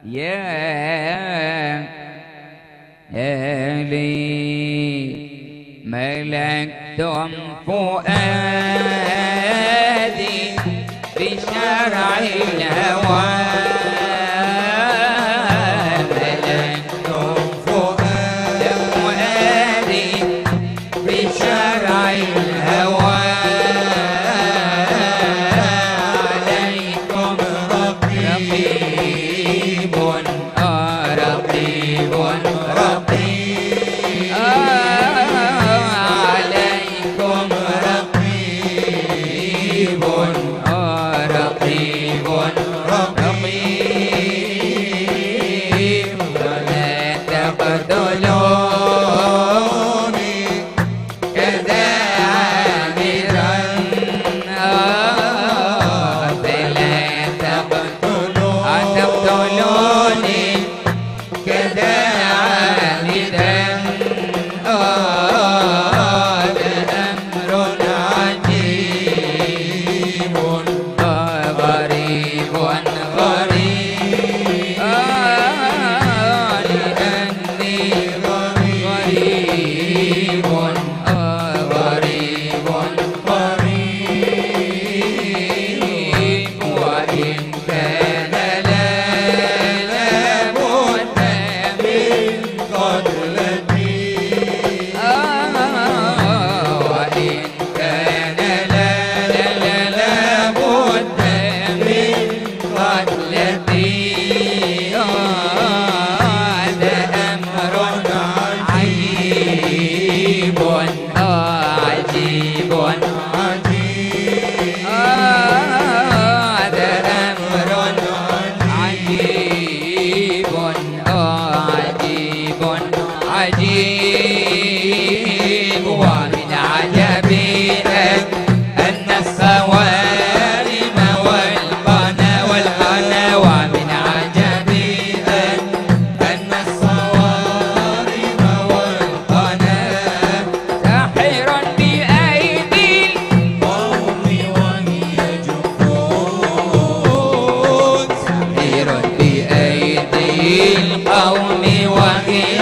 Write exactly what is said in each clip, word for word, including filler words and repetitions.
يا لي ملكتم فؤادي بشرع الهوى ملكتم فؤادي بشرع الهوى عليكم رقيب آه رقيب رقيب عليكم رقيب آه رقيب رقيب ولا تقتلوني كذا عامرا فلا تقتلوني كذا عامدا هذا أمر عجيب غريب غريب لأني غريب غريب غريب وإن كان لا لابد من قتلتي وإن كان لا لابد من قتلتي هذا أمر عجيب عجيب عجيب هذا أمر عجيب عجيب عجيب ومن عجبه أن الصوارم والقنا والقنا ومن عجبه أن الصوارم والقنا ساحر بأيدي القوم وهي جفون ساحر بأيدي القوم وهي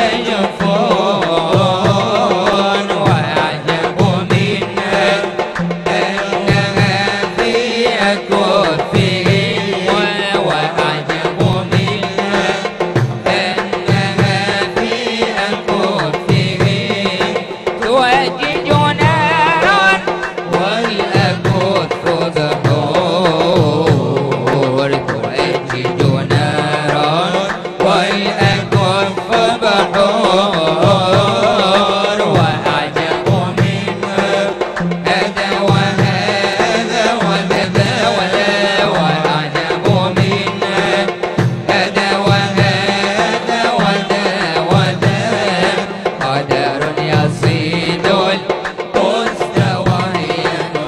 جفون وأعجب منها أنها في كفهم وأعجب منها أنها في كفهم توجج نارا والأكف بحور توجج نارا والأكف بحور وأعجب منها هذا وهذا وذا ولا وأعجب منها هذا وهذا وذا وذا قدر يصيد الأنثى وهي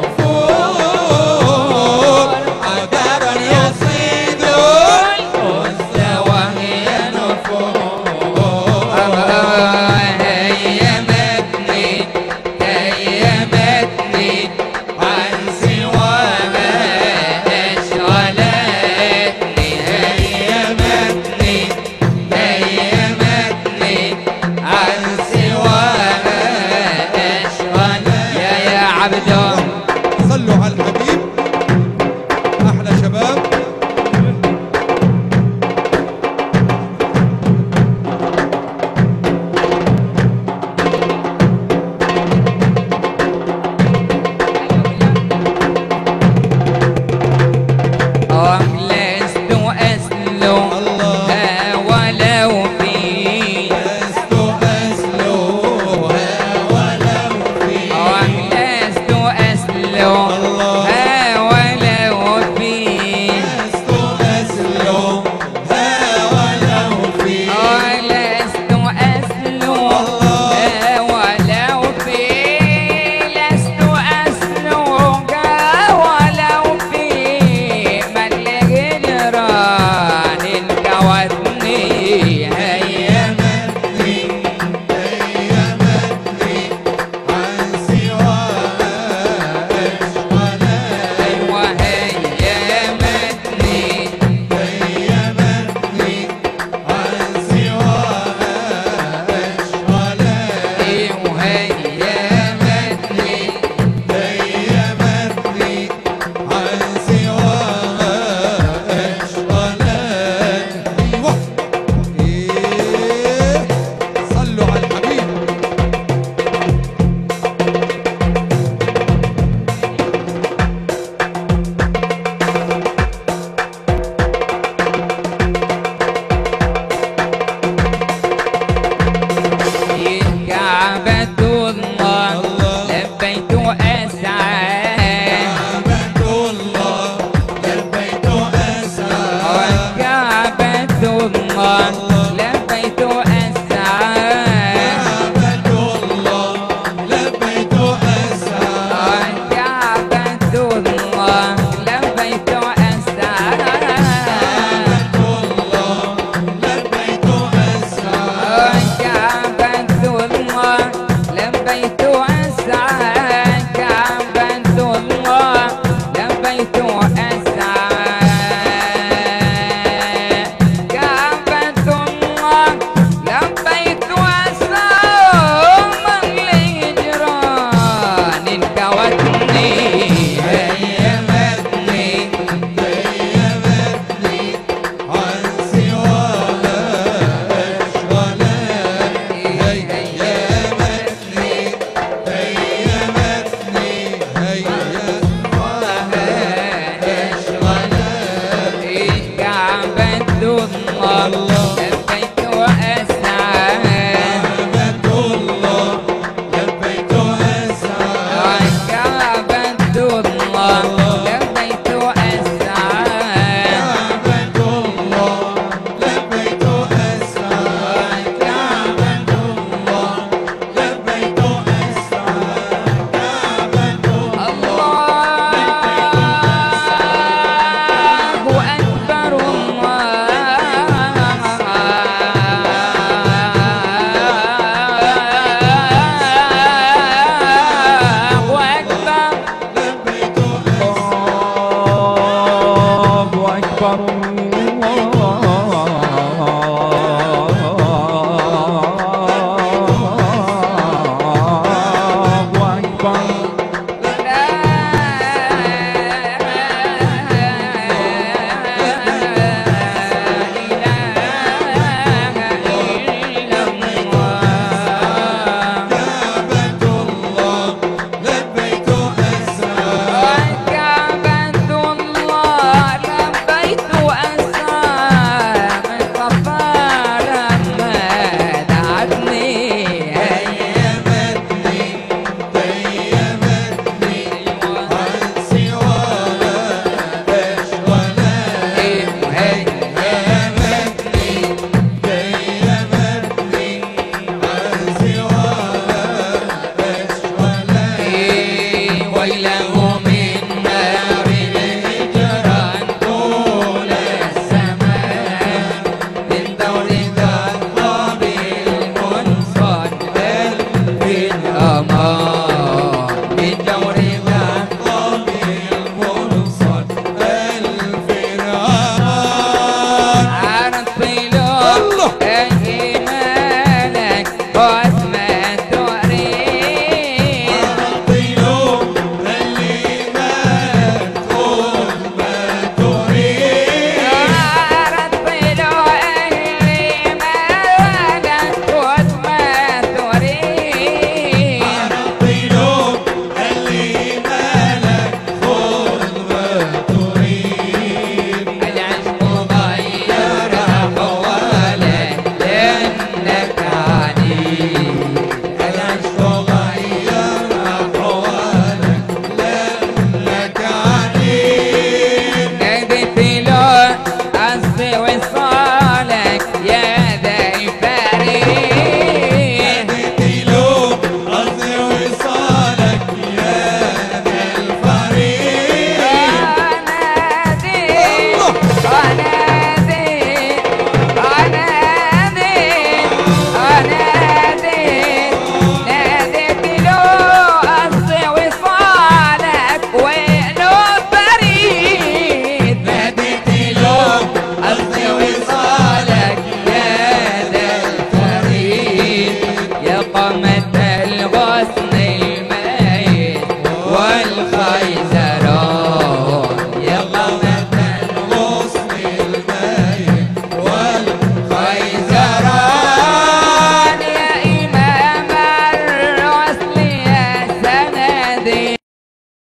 نفور قدر يصيد الأنثى وهي نفور هيمتني هيمتني عن سواها أشغلتني هيمتني هيمتني عن سواها أشغلتني يا يا عبدو صلوا على الحبيب احلى شباب. أم لست أسلو ولو في لست أسلوها ولو في أم لست أسلو ولو في لست أسلوها ولو في لست أسلو ولو في لست أسلوك ولو في من لجدران كوتني هيمتني هيمتني عن سواها أشغلتني أيوة هيمتني هيمتني حبايبي